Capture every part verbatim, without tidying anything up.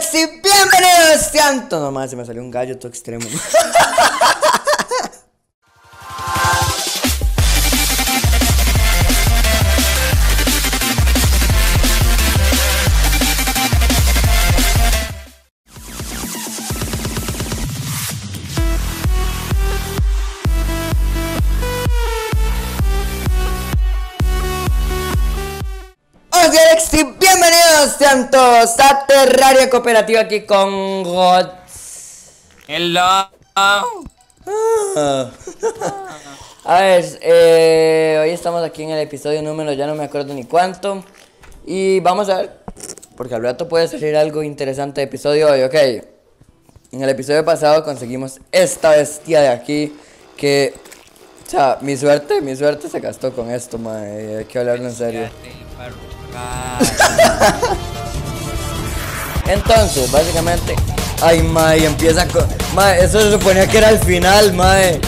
Alex y bienvenidos sean todos. Nomás se me salió un gallo todo extremo. Hola Alex y bienvenidos sean todos a Terraria Cooperativa aquí con Gods. Hello. Ah. A ver, eh, hoy estamos aquí en el episodio número, ya no me acuerdo ni cuánto. Y vamos a ver, porque al rato puede salir algo interesante de episodio hoy, ok. En el episodio pasado conseguimos esta bestia de aquí que, o sea, mi suerte, mi suerte se gastó con esto, mae, hay que hablarlo en serio. Entonces, básicamente, ay, mae, empieza con, mae, eso se suponía que era el final, mae.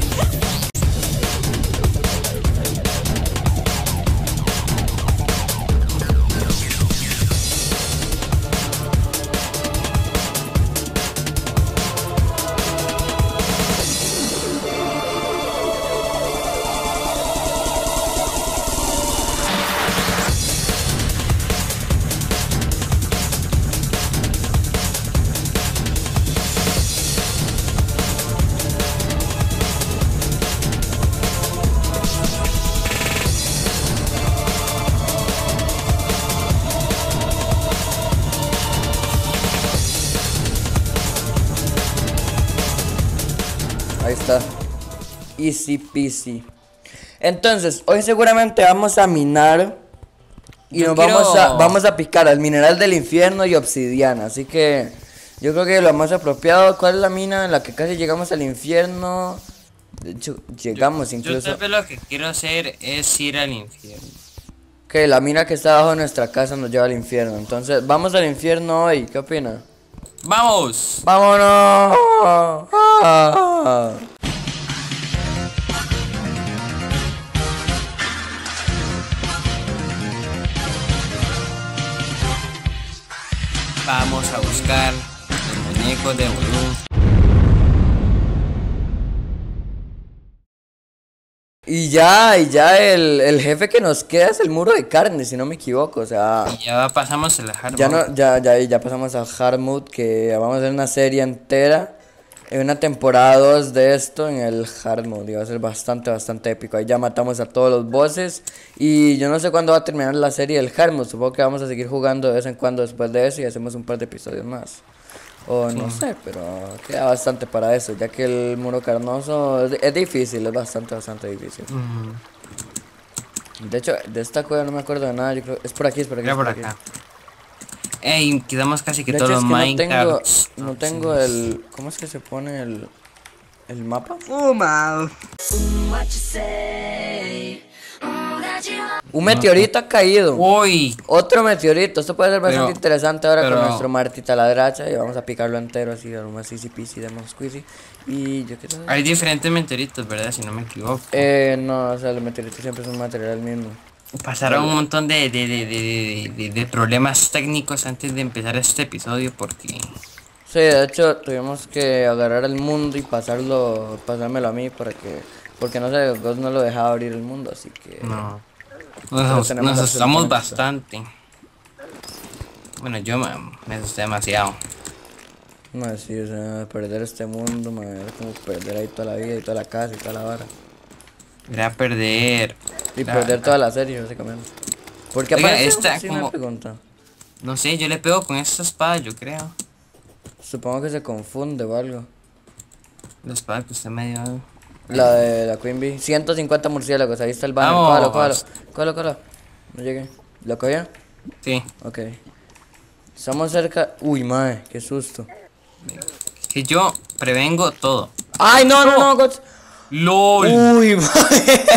Ahí está. Easy peasy. Entonces, hoy seguramente vamos a minar. Y Yo nos quiero... vamos a vamos a picar al mineral del infierno y obsidiana. Así que yo creo que lo más apropiado. ¿Cuál es la mina en la que casi llegamos al infierno? De hecho, llegamos yo, incluso. Yo tal vez lo que quiero hacer es ir al infierno. Que la mina que está abajo de nuestra casa nos lleva al infierno. Entonces, vamos al infierno hoy. ¿Qué opina? ¡Vamos! ¡Vámonos! Ah. Vamos a buscar el muñeco de Vudú. Y ya, y ya el, el jefe que nos queda es el muro de carne, si no me equivoco, o sea... Y ya pasamos el hard Ya mode. no, ya, ya, ya pasamos a Hard Mode, que vamos a hacer una serie entera, en una temporada dos de esto en el Hard Mode, y va a ser bastante, bastante épico. Ahí ya matamos a todos los bosses, y yo no sé cuándo va a terminar la serie del Hard Mode, supongo que vamos a seguir jugando de vez en cuando después de eso, y hacemos un par de episodios más. O no Sí. sé, pero queda bastante para eso, ya que el muro carnoso es, es difícil, es bastante, bastante difícil. Mm, De hecho, de esta cueva no me acuerdo de nada, yo creo, es por aquí, es por aquí. Mira es por aquí. acá. Ey, quedamos casi que De todos hecho, los es que no tengo, Minecrafts. no tengo el... ¿Cómo es que se pone el, el mapa? Fumado. Un meteorito ha caído. Uy. Otro meteorito. Esto puede ser bastante Pero- interesante ahora pero- con nuestro Marty taladracha. Y vamos a picarlo entero así, lo más easy peasy, demos squeezy. Y yo qué sé. Hay diferentes meteoritos, ¿verdad? Si no me equivoco. Eh, no, o sea, los meteoritos siempre son material mismo. Pasaron un montón de, de, de, de, de, de problemas técnicos antes de empezar este episodio porque... Sí, de hecho, tuvimos que agarrar el mundo y pasarlo, pasármelo a mí para que... Porque no sé, Ghost no lo dejaba abrir el mundo, así que... No. Pero Nos, tenemos nos asustamos absolutamente bastante. Bueno, yo me, me asusté demasiado. No, sí, o sea, perder este mundo, man, es como perder ahí toda la vida y toda la casa y toda la vara. Era perder. Y la- perder toda la serie, básicamente. ¿Por qué Oiga, aparece esta así como- una pregunta? No sé, yo le pego con esta espada, yo creo. Supongo que se confunde o algo. La espada que usted me dio. La de la Queen Bee. ciento cincuenta murciélagos, ahí está el banner. Vamos. Cógalo, cógalo, cógalo, cógalo. No llegué. ¿Lo cogió? Sí. Ok. Estamos cerca. Uy, mae, qué susto. Que yo prevengo todo. ¡Ay, no, no, no, Gots! ¡Lol! Uy, mae.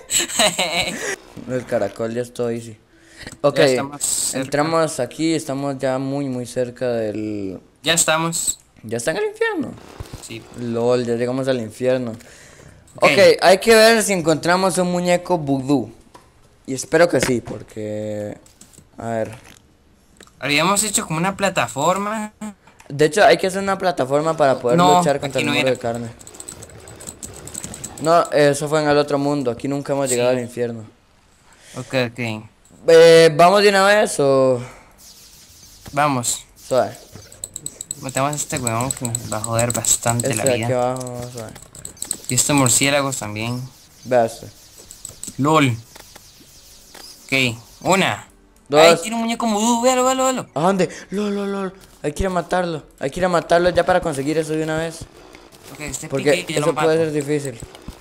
El caracol ya está easy. Ok, Ya estamos cerca. entramos aquí, estamos ya muy, muy cerca del... Ya estamos. ¿Ya está en el infierno? Sí. LOL, ya llegamos al infierno. Ok. Ok, hay que ver si encontramos un muñeco vudú. Y espero que sí, porque... A ver. Habíamos hecho como una plataforma. De hecho, hay que hacer una plataforma para poder No, luchar contra aquí el no muro era. de carne. No, eso fue en el otro mundo. Aquí nunca hemos llegado Sí. al infierno. Ok, ok. Eh, ¿vamos de una vez o...? Vamos. Suave. Matamos a este weón que nos va a joder bastante la Este de aquí vida. abajo, suave. Y estos murciélagos también. Vea este. LOL. Ok. Una. Dos. Ay, tiene un muñeco mudú. Véalo, véalo, véalo. ¿A dónde? Lol, lol, lol. Hay que ir a matarlo. Hay que ir a matarlo ya para conseguir eso de una vez. Ok, este Porque pique y ya eso lo mato. puede ser difícil.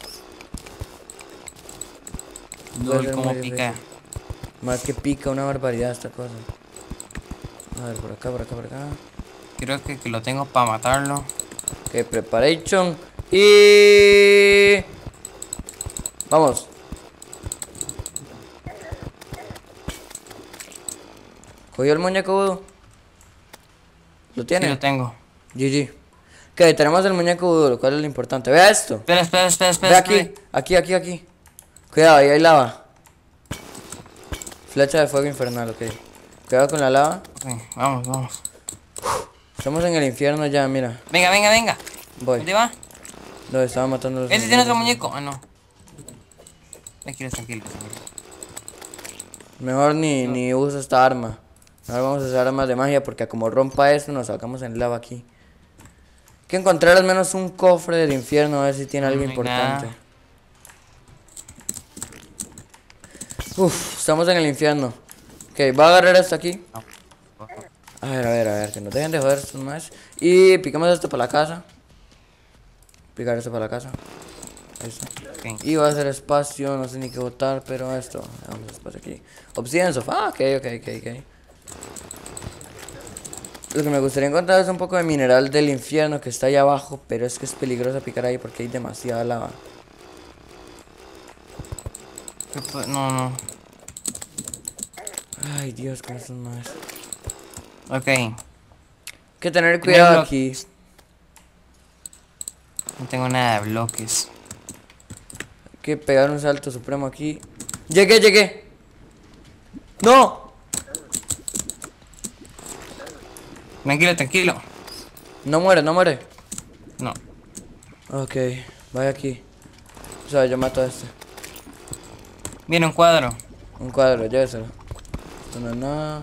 puede LOL, ser cómo muy pica. difícil. Más que pica una barbaridad esta cosa. A ver, por acá, por acá, por acá. Creo que, que lo tengo para matarlo. Ok, preparation. Y... Vamos. ¿Cogió el muñeco Voodoo? ¿Lo Sí, tiene? lo tengo. G G. Ok, tenemos el muñeco Voodoo, lo cual es lo importante. Vea esto. Espera, espera, espera, Ve espera. aquí, espera. aquí, aquí, aquí. Cuidado, ahí hay lava. Flecha de fuego infernal, ok. Cuidado con la lava. Ok, vamos, vamos. Estamos en el infierno ya, mira. Venga, venga, venga. Voy. ¿Dónde va? Lo estaba matando los ¿Ese tiene otro enemigos. muñeco? Ah, no. Tranquilo, tranquilo, tranquilo. Mejor ni, ni uso esta arma. Ahora vamos a usar armas de magia porque como rompa esto nos sacamos en lava aquí. Hay que encontrar al menos un cofre del infierno a ver si tiene algo No hay importante. nada. Uf, estamos en el infierno. Ok, va a agarrar esto aquí. A ver, a ver, a ver, que nos dejen de joder estos más. Y picamos esto para la casa. Picar esto para la casa. Eso. Ok. Y va a hacer espacio, no sé ni qué botar, pero esto. Vamos espacio aquí. Obsidian sofá, ah, ok, ok, ok, ok. Lo que me gustaría encontrar es un poco de mineral del infierno que está ahí abajo, pero es que es peligroso picar ahí porque hay demasiada lava. ¿Qué fue? No, no. Ay, Dios, con estos más. Ok. Hay que tener cuidado aquí. No tengo nada de bloques. Hay que pegar un salto supremo aquí. Llegué, llegué. ¡No! Tranquilo, tranquilo. No muere, no muere. No. Ok, vaya aquí. O sea, yo mato a este. Viene un cuadro. Un cuadro, lléveselo. Esto no es nada.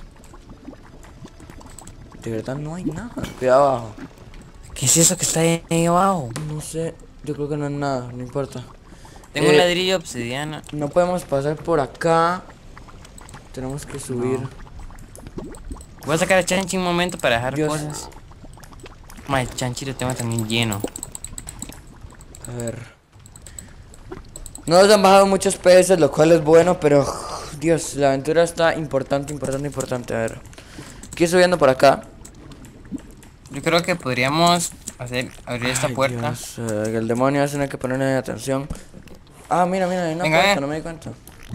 De verdad no hay nada. Cuidado abajo. ¿Qué es eso que está ahí, ahí abajo? No sé, yo creo que no es nada, no importa. Tengo un Eh, ladrillo de obsidiana. No podemos pasar por acá. Tenemos que subir. Voy a sacar a Chanchi un momento para dejar Dios. cosas. Ma, el Chanchi lo tengo también lleno. A ver. No nos han bajado muchos peces, lo cual es bueno, pero... Dios, la aventura está importante, importante, importante. A ver. Aquí subiendo por acá. Yo creo que podríamos hacer abrir esta Ay, puerta. Dios, eh, el demonio hace hay que ponerle atención. Ah, mira, mira, hay una Venga, puerta, ve. no me di cuenta.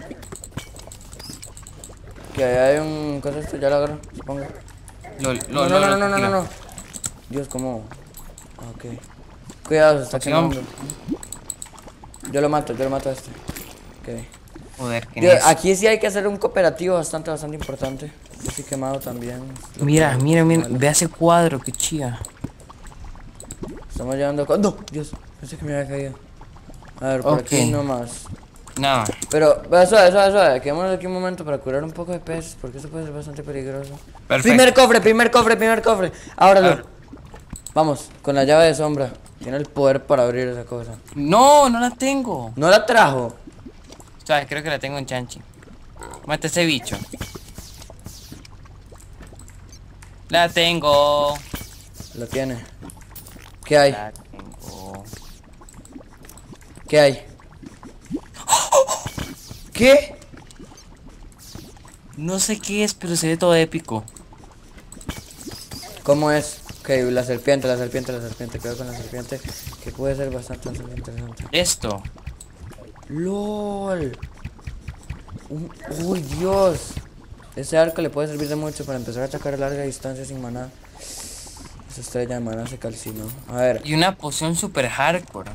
Que ahí hay un... cosa esto, ya lo agarro, supongo. Lo, No, lo, no, lo, no, lo, no, no, no, tranquilo. no. Dios, ¿cómo? Ah, ok. Cuidado, se está Opción. quemando. Yo lo mato, yo lo mato a este. Ok. Joder, ¿quién Dios, es? aquí sí hay que hacer un cooperativo bastante, bastante importante. Yo estoy quemado también. Lo Mira, que- mira, mira. Vale. Ve ese cuadro, qué chía. Estamos llevando... co- ¡No! Dios, pensé que me había caído. A ver, por Ok. aquí nomás. No. Pero, vea, suave, suave, suave. Quedémonos aquí un momento para curar un poco de peces, porque eso puede ser bastante peligroso. Perfecto. Primer cofre, primer cofre, primer cofre. Ábralo. A ver. Vamos, con la llave de sombra. Tiene el poder para abrir esa cosa. No, no la tengo. ¿No la trajo? O sea, creo que la tengo en Chanchi. Mata ese bicho. La tengo. Lo tiene. ¿Qué hay? La tengo. ¿Qué hay? ¿Qué? No sé qué es, pero se ve todo épico. ¿Cómo es? Ok, la serpiente, la serpiente, la serpiente. Cuidado con la serpiente, que puede ser bastante, bastante interesante. Esto. LOL. Un- Uy, Dios. Ese arco le puede servir de mucho para empezar a atacar a larga distancia sin maná. Esa estrella de maná se calcinó. A ver, Y una poción super hardcore.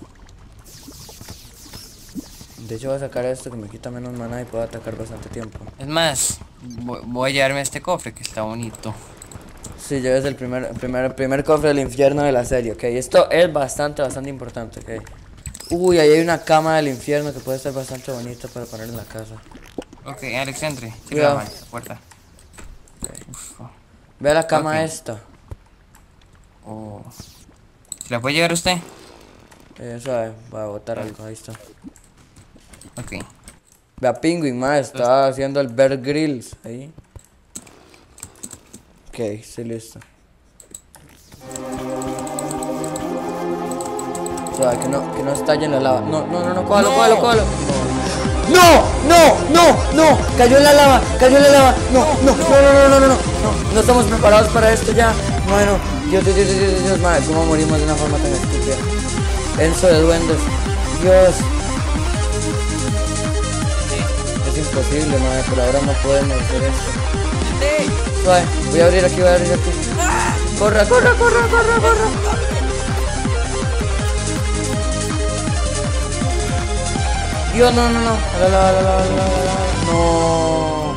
de hecho voy a sacar esto que me quita menos maná y puedo atacar bastante tiempo. Es más, voy, voy a llevarme este cofre que está bonito. Sí, ya es el primer, el primer, el primer cofre del infierno de la serie, ok. Esto es bastante, bastante importante, ok. Uy, ahí hay una cama del infierno que puede ser bastante bonita para poner en la casa. Ok, Alex, entre. Sí, Cuidado. la puerta. Uf, oh. Ve la cama Ok. esta. Oh. ¿Se la puede llevar usted? Eh, suave, va a botar algo, ahí está. Ok. Ve a Penguin, ma, está haciendo el Bear Grylls ahí. Ok, estoy listo. Suave, que no, que no estalle en la lava. No, no, no, no, cójalo, No. cójalo, cójalo. No, no, no, no, cayó en la lava, cayó en la lava. No, no, no, no, no, no, no, no, no, no estamos preparados para esto ya. Bueno, Dios, Dios, Dios, Dios, Dios, Dios, madre, cómo morimos de una forma tan estúpida. Enzo de duendes, Dios. Es imposible, madre, pero ahora no podemos hacer esto. Suave, voy a abrir aquí, voy a abrir aquí. Corra, corra, corra, corra, corra. Dios, no, no, no. La, la, la, la, la, la, la. No.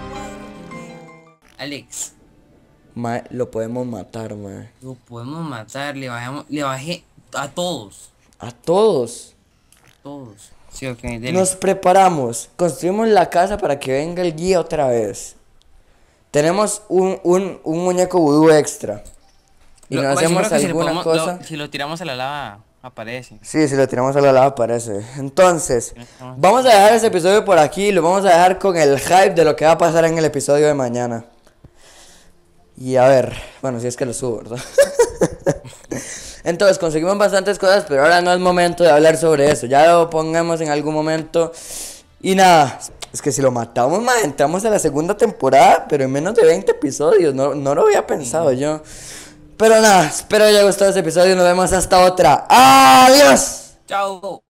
Alex, Mae, lo podemos matar, mae. lo podemos matar. Le bajamos, le bajé a todos. A todos. Todos. Sí, ok, dele. Nos preparamos. Construimos la casa para que venga el guía otra vez. Tenemos un, un, un muñeco vudú extra. Y Lo- nos bueno, hacemos seguro que si le alguna podemos- cosa. lo- si lo tiramos a la lava, aparece. Sí, si lo tiramos a la lava aparece. Entonces, vamos a dejar ese episodio por aquí. Lo vamos a dejar con el hype de lo que va a pasar en el episodio de mañana. Y a ver, bueno, si es que lo subo, ¿verdad? Entonces, conseguimos bastantes cosas, pero ahora no es momento de hablar sobre eso. Ya lo pongamos en algún momento. Y nada, es que si lo matamos, más entramos a la segunda temporada, pero en menos de veinte episodios. No, no lo había pensado yo. Pero nada, espero que haya gustado este episodio. Nos vemos hasta otra. ¡Adiós! Chao.